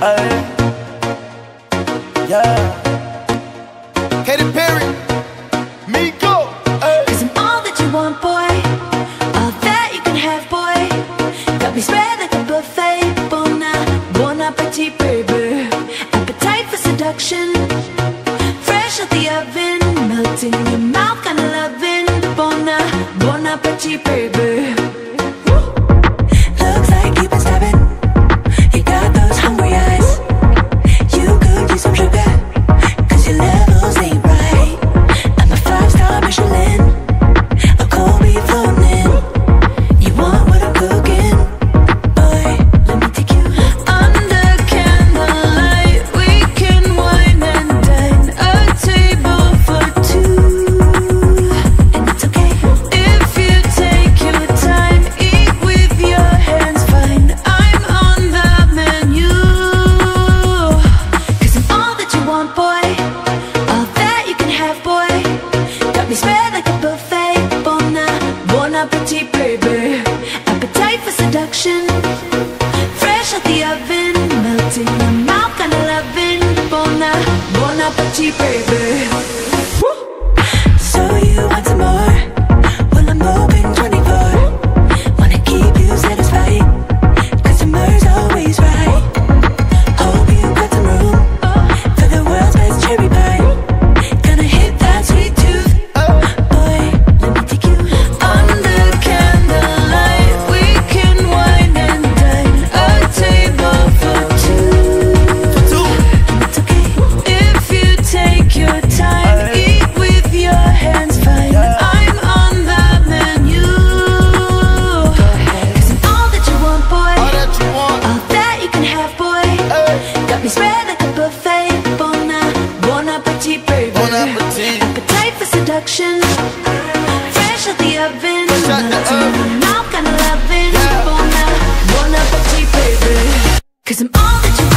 Aye. Yeah. Katy Perry, Miko. Cause I'm all that you want, boy. All that you can have, boy. Got me spread like a buffet. Bon appetit, baby. Appetite for seduction. Fresh out the oven. Melting in your mouth, kinda loving. Bon appetit, baby. Looks like you've been stabbing. You got those hungry eyes. You could use some sugar, cause your levels ain't right. I'm a 5-star Michelin, a cold beef floating in. You want what I'm cooking? Boy, let me take you under candlelight. We can wine and dine, a table for two. And it's okay if you take your time. Eat with your hands, fine. I'm on the menu. Cause I'm all that you want, boy. All that you can have, boy. Got me spread like a buffet. Bon appetit, baby. Appetite for seduction. Fresh out the oven. Melting in your mouth, kinda loving. Bon appetit, baby. So you want some more? Well, I'm open 24. Wanna keep you satisfied. Customer's always right. Hope you got some room for the world's best cherry pie. Gonna hit that sweet tooth. Boy, let me take you under candlelight. We can wine and dine, a table for two. And it's okay if you take your time. Eat with your hands, fine. I'm on the menu. Cause I'm all that you want, boy. All that you want. All that you can have, boy. Got me spread like a buffet. Bon appetit, baby. Bon appetit. Appetite for seduction. Fresh out the oven. Fresh out the Melting in oven. your mouth, kinda loving. Yeah. Bon appetit, baby. Cause I'm all that you